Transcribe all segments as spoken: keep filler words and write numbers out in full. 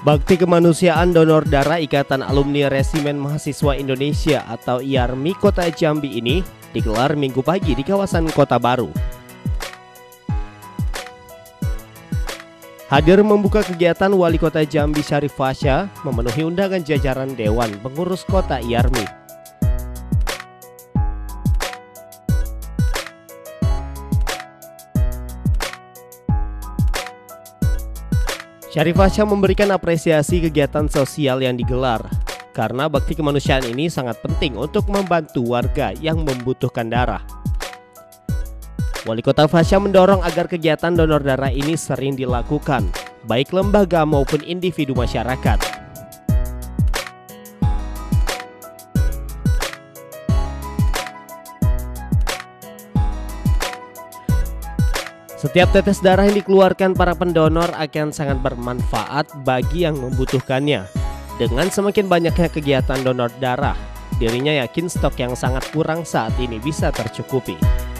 Bakti Kemanusiaan Donor Darah Ikatan Alumni Resimen Mahasiswa Indonesia atau I A R M I Kota Jambi ini digelar Minggu pagi di kawasan Kota Baru. Hadir membuka kegiatan Wali Kota Jambi Syarif Fasya memenuhi undangan jajaran Dewan Pengurus Kota I A R M I. Syarif Fasya memberikan apresiasi kegiatan sosial yang digelar karena bakti kemanusiaan ini sangat penting untuk membantu warga yang membutuhkan darah. Wali Kota Fasya mendorong agar kegiatan donor darah ini sering dilakukan, baik lembaga maupun individu masyarakat. Setiap tetes darah yang dikeluarkan para pendonor akan sangat bermanfaat bagi yang membutuhkannya. Dengan semakin banyaknya kegiatan donor darah, dirinya yakin stok yang sangat kurang saat ini bisa tercukupi.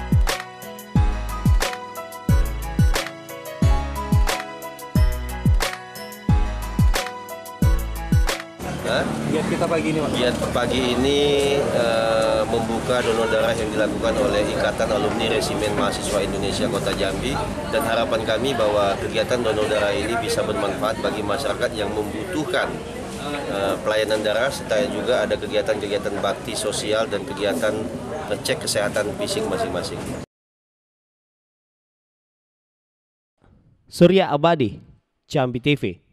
Giat kita pagi ini, Pak. Giat pagi ini uh, membuka donor darah yang dilakukan oleh Ikatan Alumni Resimen Mahasiswa Indonesia Kota Jambi, dan harapan kami bahwa kegiatan donor darah ini bisa bermanfaat bagi masyarakat yang membutuhkan uh, pelayanan darah, serta juga ada kegiatan-kegiatan bakti sosial dan kegiatan ngecek kesehatan fisik masing-masing. Surya Abadi, Jambi T V.